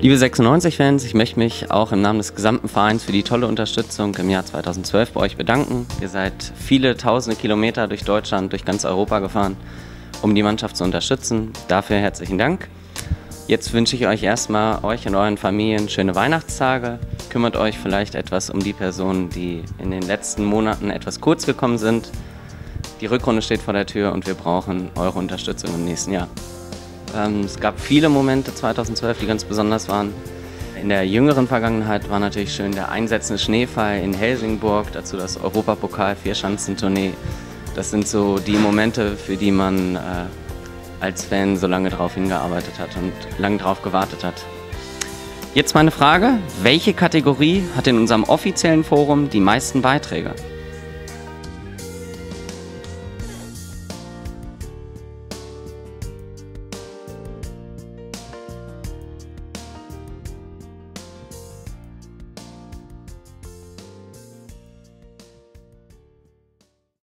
Liebe 96-Fans, ich möchte mich auch im Namen des gesamten Vereins für die tolle Unterstützung im Jahr 2012 bei euch bedanken. Ihr seid viele tausende Kilometer durch Deutschland, durch ganz Europa gefahren, um die Mannschaft zu unterstützen. Dafür herzlichen Dank. Jetzt wünsche ich euch erstmal, euch und euren Familien schöne Weihnachtstage. Kümmert euch vielleicht etwas um die Personen, die in den letzten Monaten etwas kurz gekommen sind. Die Rückrunde steht vor der Tür und wir brauchen eure Unterstützung im nächsten Jahr. Es gab viele Momente 2012, die ganz besonders waren. In der jüngeren Vergangenheit war natürlich schön der einsetzende Schneefall in Helsingborg, dazu das Europapokal-Vierschanzentournee. Das sind so die Momente, für die man als Fan so lange drauf hingearbeitet hat und lange drauf gewartet hat. Jetzt meine Frage: Welche Kategorie hat in unserem offiziellen Forum die meisten Beiträge?